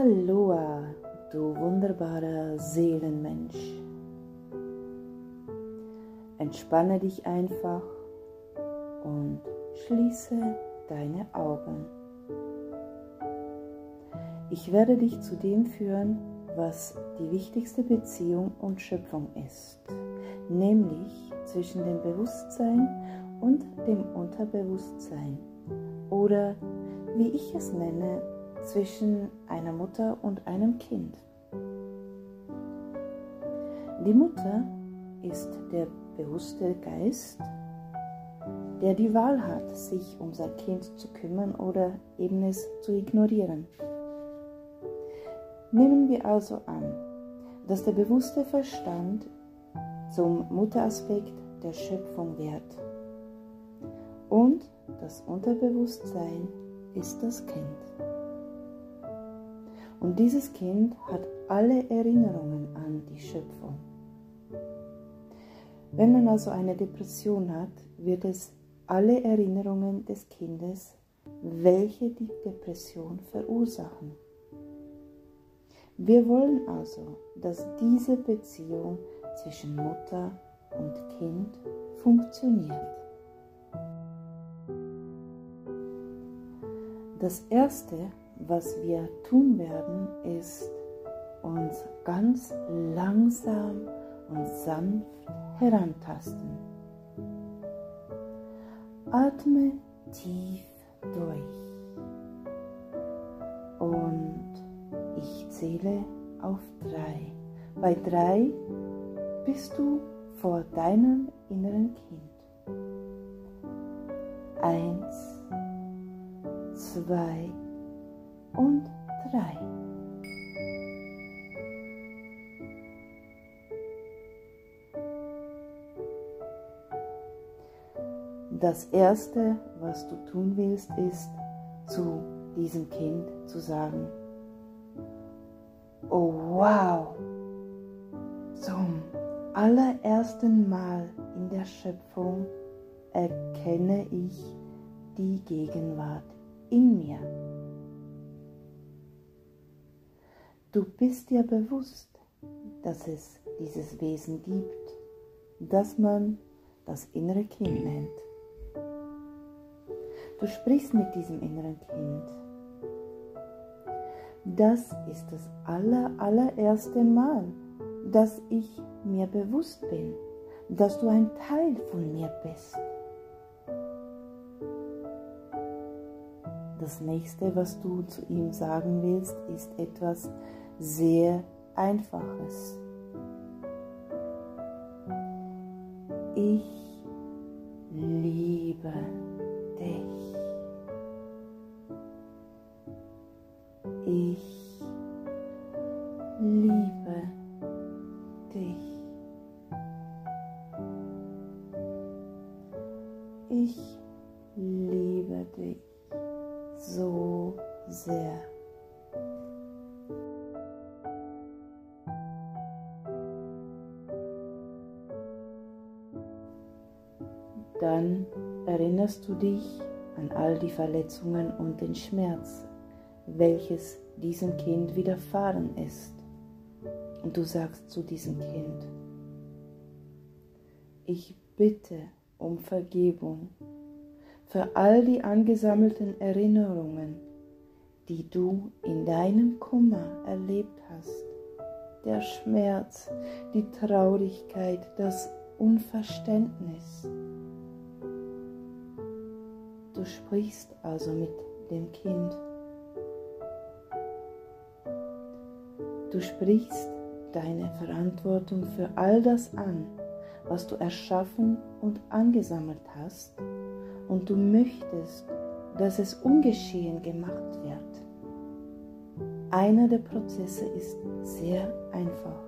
Aloha, du wunderbarer Seelenmensch. Entspanne dich einfach und schließe deine Augen. Ich werde dich zu dem führen, was die wichtigste Beziehung und Schöpfung ist, nämlich zwischen dem Bewusstsein und dem Unterbewusstsein oder, wie ich es nenne, zwischen einer Mutter und einem Kind. Die Mutter ist der bewusste Geist, der die Wahl hat, sich um sein Kind zu kümmern oder eben es zu ignorieren. Nehmen wir also an, dass der bewusste Verstand zum Mutteraspekt der Schöpfung wird und das Unterbewusstsein ist das Kind. Und dieses Kind hat alle Erinnerungen an die Schöpfung. Wenn man also eine Depression hat, wird es alle Erinnerungen des Kindes, welche die Depression verursachen. Wir wollen also, dass diese Beziehung zwischen Mutter und Kind funktioniert. Das Erste, was wir tun werden, ist uns ganz langsam und sanft herantasten. Atme tief durch und ich zähle auf 3. Bei 3 bist du vor deinem inneren Kind. 1, 2 und 3. Das Erste, was du tun willst, ist, zu diesem Kind zu sagen: Oh wow! Zum allerersten Mal in der Schöpfung erkenne ich die Gegenwart in mir. Du bist dir bewusst, dass es dieses Wesen gibt, das man das innere Kind nennt. Du sprichst mit diesem inneren Kind. Das ist das allererste Mal, dass ich mir bewusst bin, dass du ein Teil von mir bist. Das nächste, was du zu ihm sagen willst, ist etwas sehr Einfaches. Ich liebe dich. Ich liebe dich. Ich liebe dich so sehr. Dann erinnerst du dich an all die Verletzungen und den Schmerz, welches diesem Kind widerfahren ist. Und du sagst zu diesem Kind: Ich bitte um Vergebung für all die angesammelten Erinnerungen, die du in deinem Kummer erlebt hast. Der Schmerz, die Traurigkeit, das Unverständnis. Du sprichst also mit dem Kind. Du sprichst deine Verantwortung für all das an, was du erschaffen und angesammelt hast, und du möchtest, dass es ungeschehen gemacht wird. Einer der Prozesse ist sehr einfach.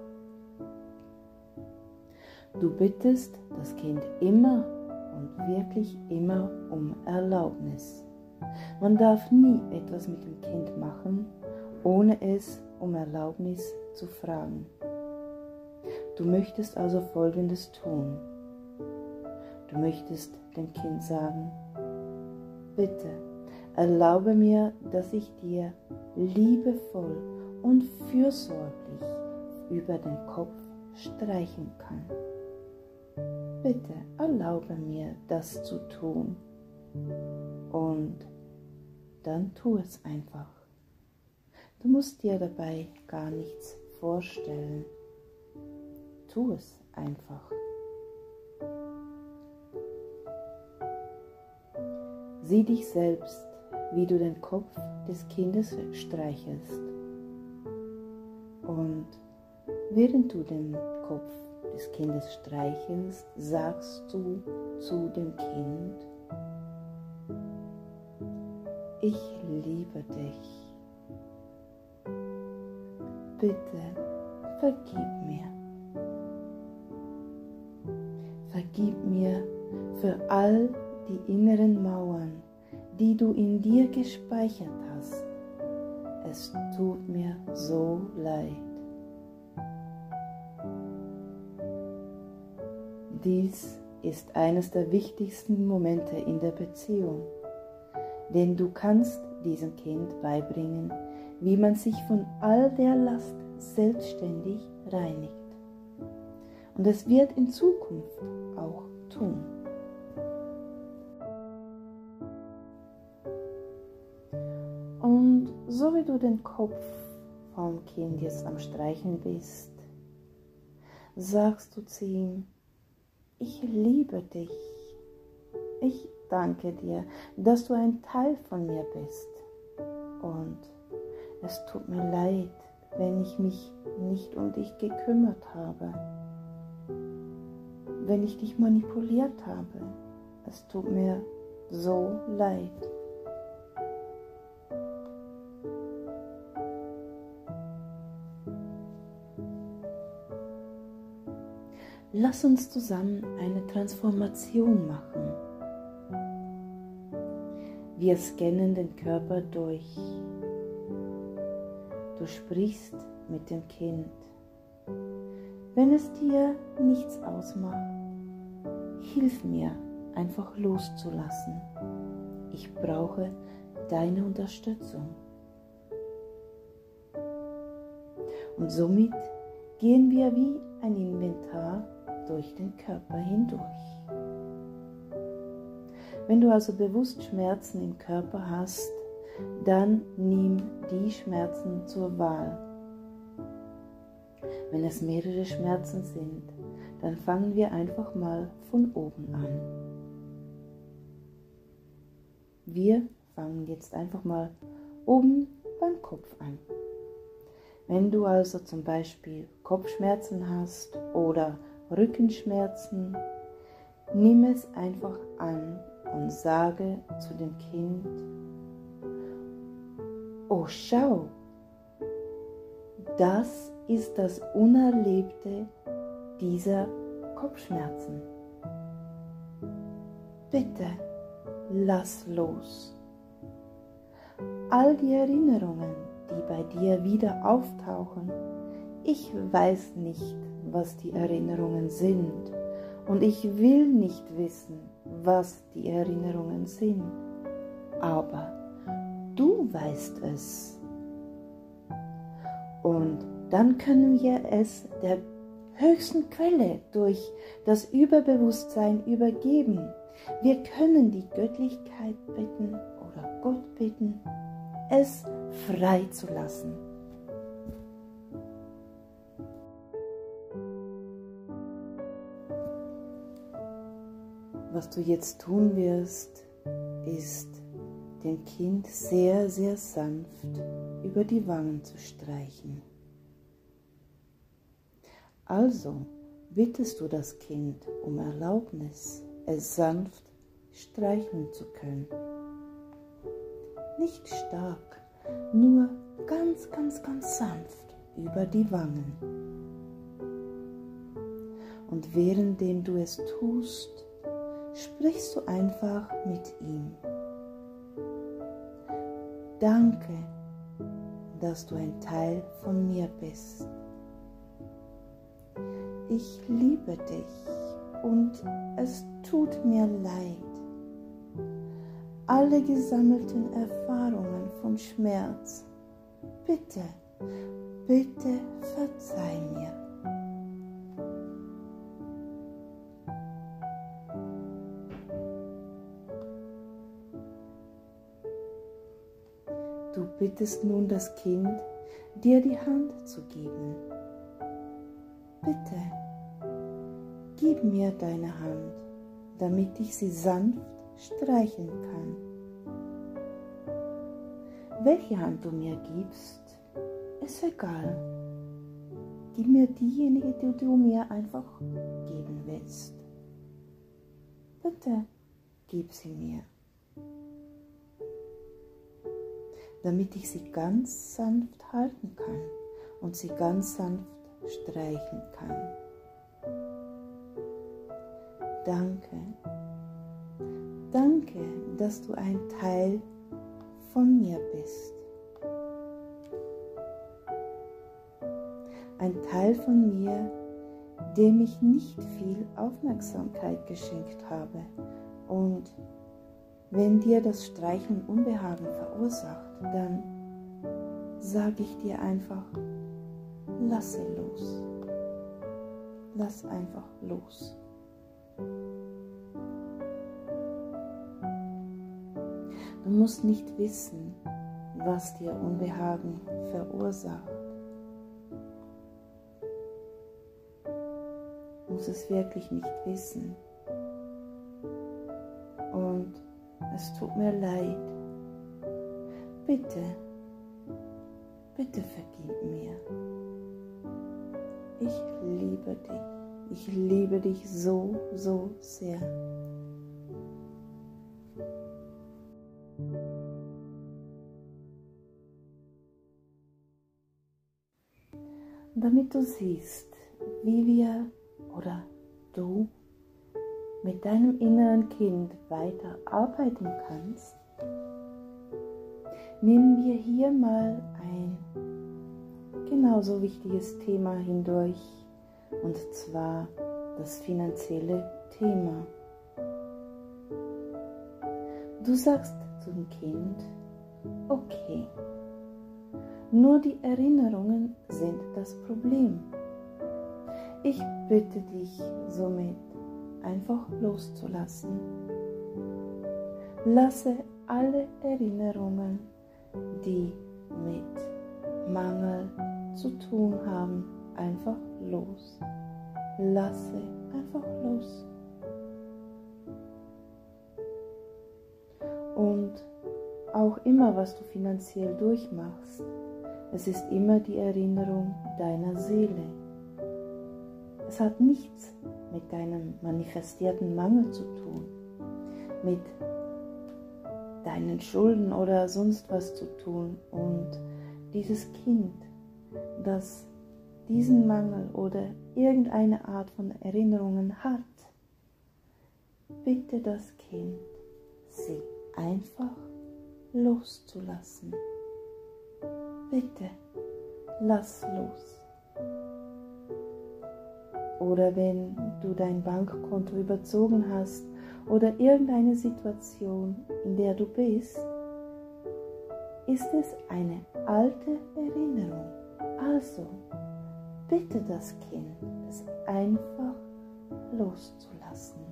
Du bittest das Kind immer und wirklich immer um Erlaubnis. Man darf nie etwas mit dem Kind machen, ohne es um Erlaubnis zu fragen. Du möchtest also Folgendes tun. Du möchtest dem Kind sagen: Bitte, erlaube mir, dass ich dir liebevoll und fürsorglich über den Kopf streichen kann. Bitte erlaube mir, das zu tun. Und dann tu es einfach. Du musst dir dabei gar nichts vorstellen. Tu es einfach. Sieh dich selbst, wie du den Kopf des Kindes streichelst. Und während du den Kopf des Kindes streichelst, sagst du zu dem Kind: Ich liebe dich. Bitte vergib mir. Vergib mir für all die inneren Mauern, die du in dir gespeichert hast. Es tut mir so leid. Dies ist eines der wichtigsten Momente in der Beziehung, denn du kannst diesem Kind beibringen, wie man sich von all der Last selbstständig reinigt. Und es wird in Zukunft auch tun. Und so wie du den Kopf vom Kind jetzt am Streicheln bist, sagst du zu ihm: Ich liebe dich. Ich danke dir, dass du ein Teil von mir bist. Und es tut mir leid, wenn ich mich nicht um dich gekümmert habe, wenn ich dich manipuliert habe. Es tut mir so leid. Lass uns zusammen eine Transformation machen. Wir scannen den Körper durch. Du sprichst mit dem Kind. Wenn es dir nichts ausmacht, hilf mir, einfach loszulassen. Ich brauche deine Unterstützung. Und somit gehen wir wie ein Inventar durch den Körper hindurch. Wenn du also bewusst Schmerzen im Körper hast, dann nimm die Schmerzen zur Wahl. Wenn es mehrere Schmerzen sind, dann fangen wir einfach mal von oben an. Wir fangen jetzt einfach mal oben beim Kopf an. Wenn du also zum Beispiel Kopfschmerzen hast oder Rückenschmerzen, nimm es einfach an und sage zu dem Kind: Oh, schau, das ist das Unerlebte dieser Kopfschmerzen. Bitte, lass los. All die Erinnerungen, die bei dir wieder auftauchen, ich weiß nicht, was die Erinnerungen sind, und ich will nicht wissen, was die Erinnerungen sind, aber du weißt es. Und dann können wir es der höchsten Quelle durch das Überbewusstsein übergeben. Wir können die Göttlichkeit bitten oder Gott bitten, es frei zu lassen. Was du jetzt tun wirst, ist, dem Kind sehr, sehr sanft über die Wangen zu streichen. Also bittest du das Kind um Erlaubnis, es sanft streicheln zu können. Nicht stark, nur ganz, ganz, ganz sanft über die Wangen. Und währenddem du es tust, sprichst du einfach mit ihm. Danke, dass du ein Teil von mir bist. Ich liebe dich und es tut mir leid. Alle gesammelten Erfahrungen von Schmerz, bitte Bitte verzeih mir. Du bittest nun das Kind, dir die Hand zu geben. Bitte, gib mir deine Hand, damit ich sie sanft streicheln kann. Welche Hand du mir gibst, ist egal. Gib mir diejenige, die du mir einfach geben willst. Bitte, gib sie mir, damit ich sie ganz sanft halten kann und sie ganz sanft streicheln kann. Danke, danke, dass du ein Teil von mir bist. Ein Teil von mir, dem ich nicht viel Aufmerksamkeit geschenkt habe. Und wenn dir das Streicheln Unbehagen verursacht, dann sage ich dir einfach, lasse los. Lass einfach los. Du musst nicht wissen, was dir Unbehagen verursacht. Du musst es wirklich nicht wissen. Und es tut mir leid. Bitte, bitte vergib mir. Ich liebe dich. Ich liebe dich so, so sehr. Damit du siehst, wie wir oder du mit deinem inneren Kind weiter arbeiten kannst, nehmen wir hier mal ein genauso wichtiges Thema hindurch, und zwar das finanzielle Thema. Du sagst zum Kind, okay, nur die Erinnerungen sind das Problem. Ich bitte dich somit, einfach loszulassen. Lasse alle Erinnerungen, die mit Mangel zu tun haben, einfach los. Lasse einfach los. Und auch immer, was du finanziell durchmachst, es ist immer die Erinnerung deiner Seele. Es hat nichts mit deinem manifestierten Mangel zu tun, mit deinen Schulden oder sonst was zu tun. Und dieses Kind, das diesen Mangel oder irgendeine Art von Erinnerungen hat, bitte das Kind, sie einfach loszulassen. Bitte, lass los. Oder wenn du dein Bankkonto überzogen hast oder irgendeine Situation, in der du bist, ist es eine alte Erinnerung. Also, bitte das Kind, es einfach loszulassen.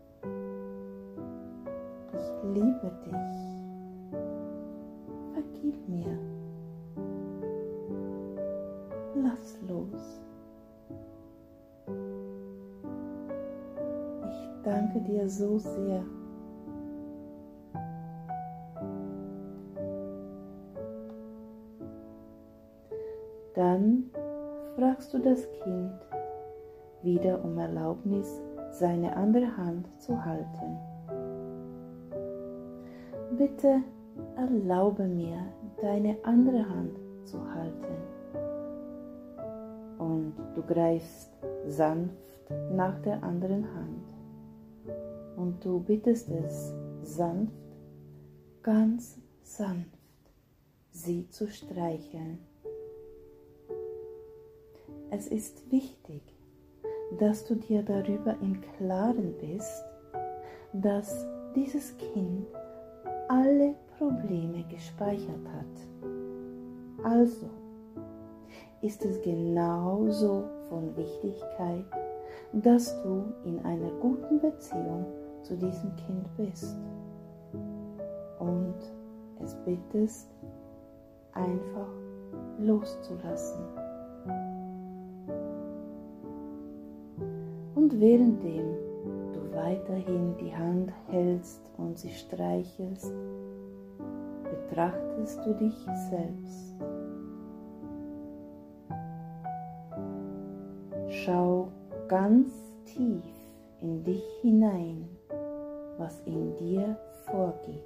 Ich liebe dich. Vergib mir. Lass los. Ich danke dir so sehr. Dann fragst du das Kind wieder um Erlaubnis, seine andere Hand zu halten. Bitte erlaube mir, deine andere Hand zu halten. Und du greifst sanft nach der anderen Hand. Und du bittest es sanft, ganz sanft, sie zu streicheln. Es ist wichtig, dass du dir darüber im Klaren bist, dass dieses Kind alle Probleme gespeichert hat. Also, ist es genauso von Wichtigkeit, dass du in einer guten Beziehung zu diesem Kind bist und es bittest, einfach loszulassen. Und währenddem du weiterhin die Hand hältst und sie streichelst, betrachtest du dich selbst. Schau ganz tief in dich hinein, was in dir vorgeht.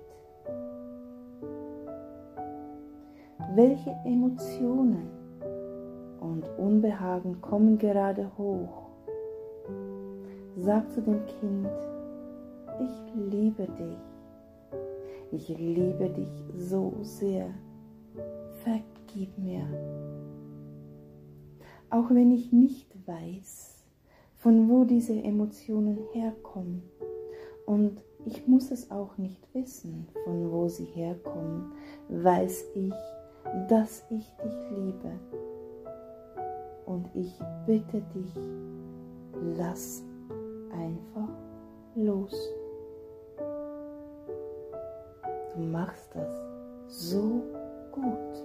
Welche Emotionen und Unbehagen kommen gerade hoch? Sag zu dem Kind, ich liebe dich. Ich liebe dich so sehr. Vergib mir. Auch wenn ich nicht weiß, von wo diese Emotionen herkommen. Und ich muss es auch nicht wissen, von wo sie herkommen, weiß ich, dass ich dich liebe. Und ich bitte dich, lass einfach los. Du machst das so gut.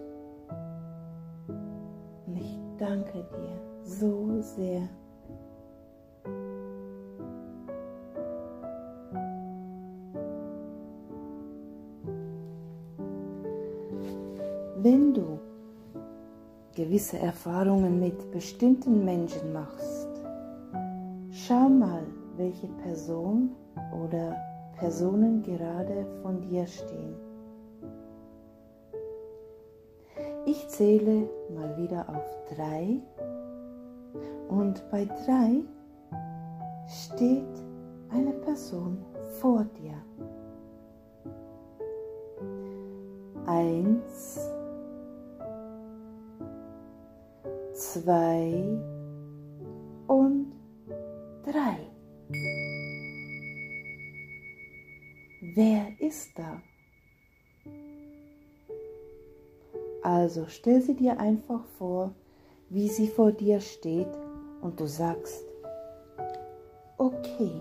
Und ich danke dir so sehr. Wenn du gewisse Erfahrungen mit bestimmten Menschen machst, schau mal, welche Person oder Personen gerade von dir stehen. Ich zähle mal wieder auf 3 und bei 3 steht eine Person vor dir. 1, 2 und 3. Wer ist da? Also stell sie dir einfach vor, wie sie vor dir steht und du sagst, okay,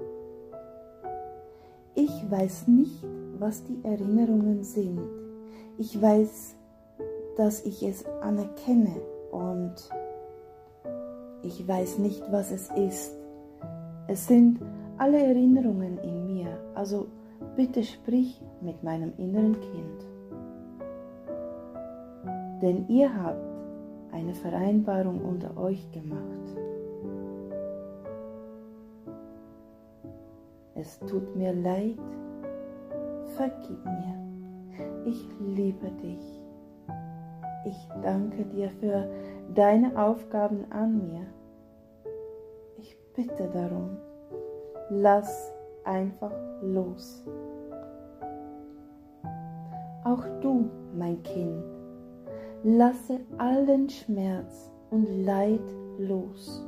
ich weiß nicht, was die Erinnerungen sind. Ich weiß, dass ich es anerkenne und ich weiß nicht, was es ist. Es sind alle Erinnerungen in mir, also bitte sprich mit meinem inneren Kind. Denn ihr habt eine Vereinbarung unter euch gemacht. Es tut mir leid, vergib mir. Ich liebe dich. Ich danke dir für deine Aufgaben an mir. Ich bitte darum, lass einfach los. Auch du, mein Kind, lasse allen Schmerz und Leid los.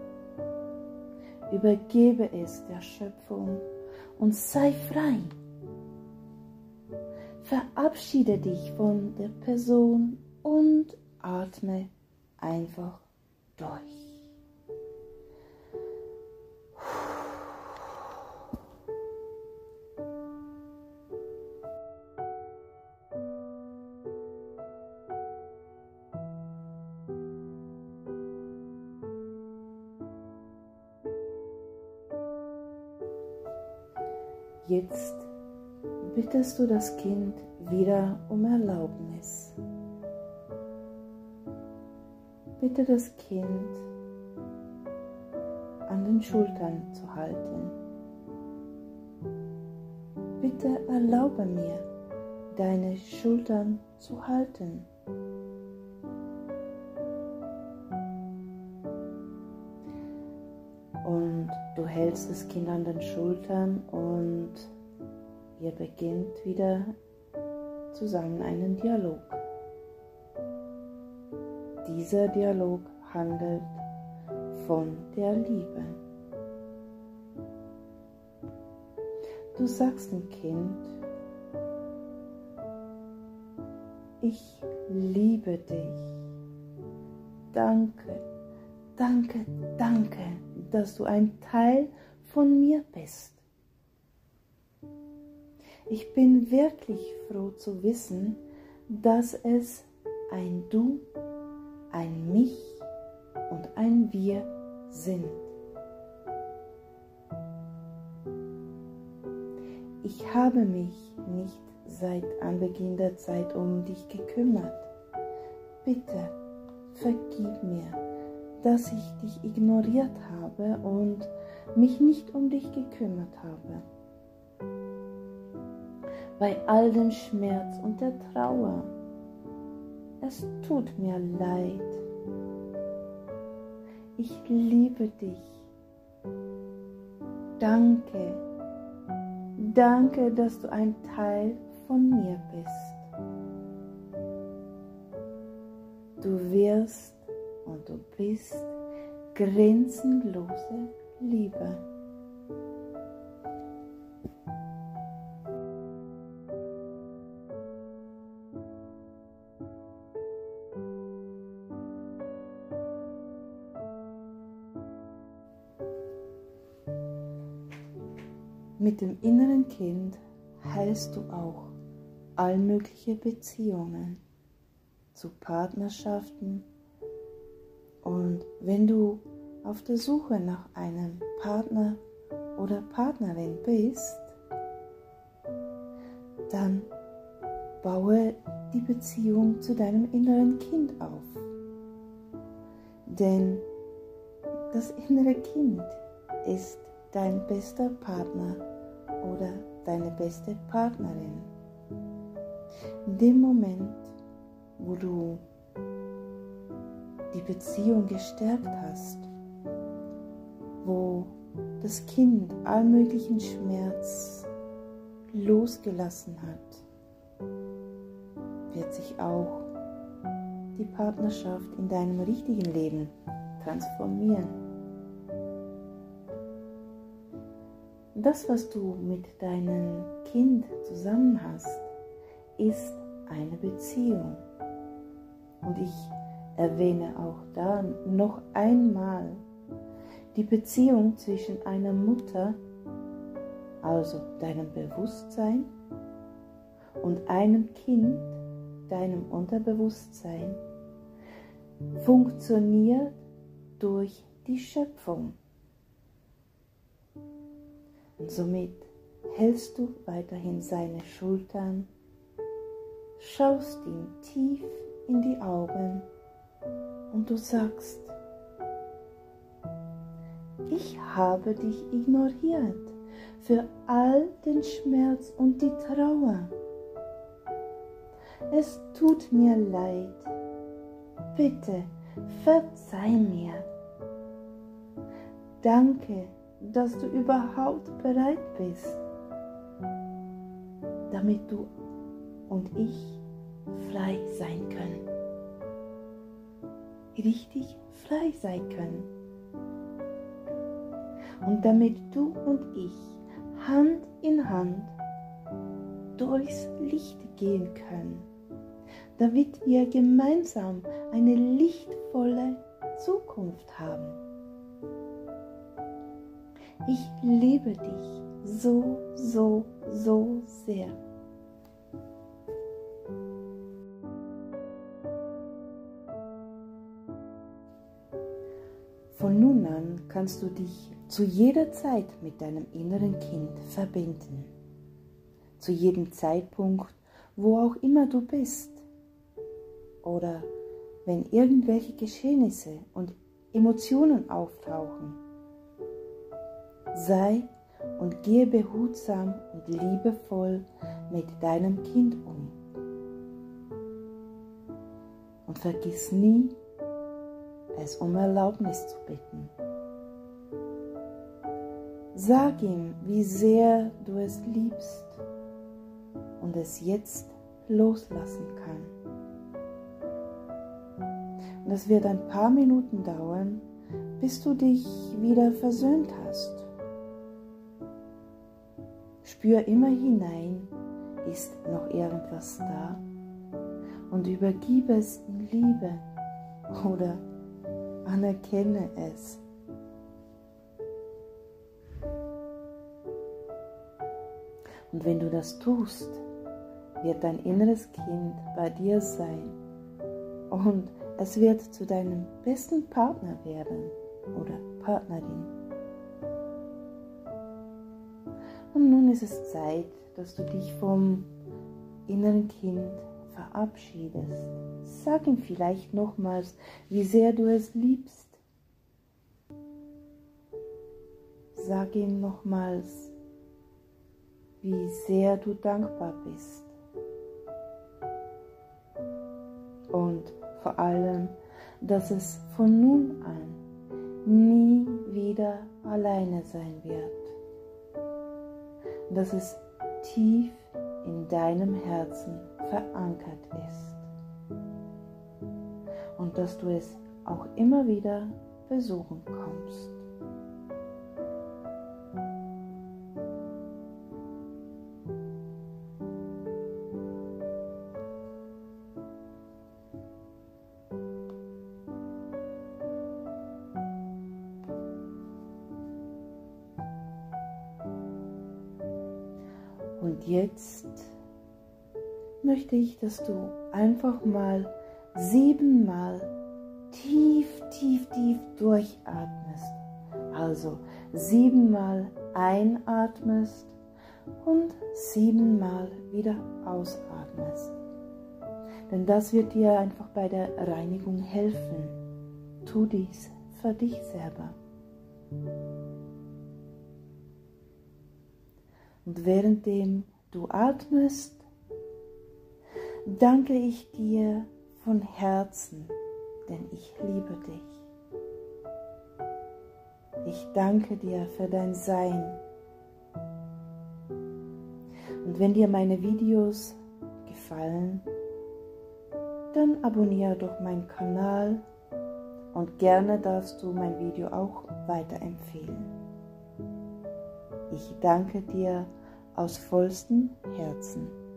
Übergebe es der Schöpfung und sei frei. Verabschiede dich von der Person und atme einfach durch. Jetzt bittest du das Kind wieder um Erlaubnis. Bitte das Kind an den Schultern zu halten. Bitte erlaube mir, deine Schultern zu halten. Und du hältst das Kind an den Schultern und ihr beginnt wieder zusammen einen Dialog. Dieser Dialog handelt von der Liebe. Du sagst dem Kind, ich liebe dich. danke, danke, danke, dass du ein Teil von mir bist. Ich bin wirklich froh zu wissen, dass es ein Du, ein Mich und ein Wir sind. Ich habe mich nicht seit Anbeginn der Zeit um dich gekümmert. Bitte, vergib mir, dass ich dich ignoriert habe und mich nicht um dich gekümmert habe. Bei all dem Schmerz und der Trauer. Es tut mir leid. Ich liebe dich. Danke. Danke, dass du ein Teil von mir bist. Du wirst und du bist grenzenlose Liebe. Mit dem inneren Kind heilst du auch allmögliche Beziehungen zu Partnerschaften, und wenn du auf der Suche nach einem Partner oder Partnerin bist, dann baue die Beziehung zu deinem inneren Kind auf. Denn das innere Kind ist dein bester Partner oder deine beste Partnerin. In dem Moment, wo du die Beziehung gestärkt hast, wo das Kind all möglichen Schmerz losgelassen hat, wird sich auch die Partnerschaft in deinem richtigen Leben transformieren. Das, was du mit deinem Kind zusammen hast, ist eine Beziehung. Und ich erwähne auch da noch einmal die Beziehung zwischen einer Mutter, also deinem Bewusstsein, und einem Kind, deinem Unterbewusstsein, funktioniert durch die Schöpfung. Und somit hältst du weiterhin seine Schultern, schaust ihm tief in die Augen und du sagst: Ich habe dich ignoriert für all den Schmerz und die Trauer. Es tut mir leid. Bitte verzeih mir. Danke, dass du überhaupt bereit bist, damit du und ich frei sein können. Richtig frei sein können. Und damit du und ich Hand in Hand durchs Licht gehen können, damit wir gemeinsam eine lichtvolle Zukunft haben. Ich liebe dich so, so, so sehr. Von nun an kannst du dich zu jeder Zeit mit deinem inneren Kind verbinden. Zu jedem Zeitpunkt, wo auch immer du bist. Oder wenn irgendwelche Geschehnisse und Emotionen auftauchen. Sei und gehe behutsam und liebevoll mit deinem Kind um. Und vergiss nie, es um Erlaubnis zu bitten. Sag ihm, wie sehr du es liebst und es jetzt loslassen kann. Und es wird ein paar Minuten dauern, bis du dich wieder versöhnt hast. Spür immer hinein, ist noch irgendwas da, und übergib es in Liebe oder Anerkenne es. Und wenn du das tust, wird dein inneres Kind bei dir sein und es wird zu deinem besten Partner werden oder Partnerin. Und nun ist es Zeit, dass du dich vom inneren Kind verabschiedest. Sag ihm vielleicht nochmals, wie sehr du es liebst. Sag ihm nochmals, wie sehr du dankbar bist. Und vor allem, dass es von nun an nie wieder alleine sein wird. Dass es tief in deinem Herzen verankert ist. Und dass du es auch immer wieder besuchen kommst. Und jetzt möchte ich, dass du einfach mal 7-mal tief durchatmest. Also 7-mal einatmest und 7-mal wieder ausatmest. Denn das wird dir einfach bei der Reinigung helfen. Tu dies für dich selber. Und währenddem du atmest, danke ich dir von Herzen, denn ich liebe dich. Ich danke dir für dein Sein. Und wenn dir meine Videos gefallen, dann abonniere doch meinen Kanal und gerne darfst du mein Video auch weiterempfehlen. Ich danke dir aus vollstem Herzen.